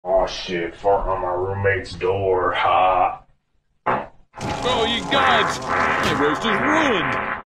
Oh shit, fart on my roommate's door. Ha. Oh, you gods! My roast is ruined!